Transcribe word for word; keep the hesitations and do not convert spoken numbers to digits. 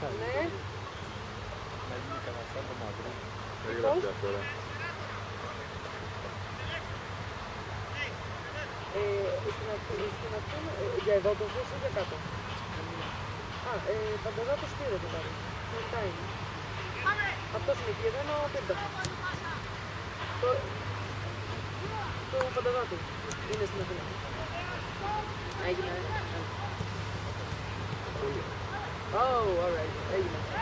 Ναι. Να γίνει κανένα σαν το μαύρο. Έγραψε αυτό, ρε. Στην Αθήνα, για εδώ το ζεις ή για κάτω. Α, Πανταζάτος πήρε το πάρει. Μετά είναι. Αυτός είναι εκεί, εδώ είναι ο Πίρτα. Το Πανταζάτου είναι στην Αθήνα. Έγινε. Oh, alright. Έγινε.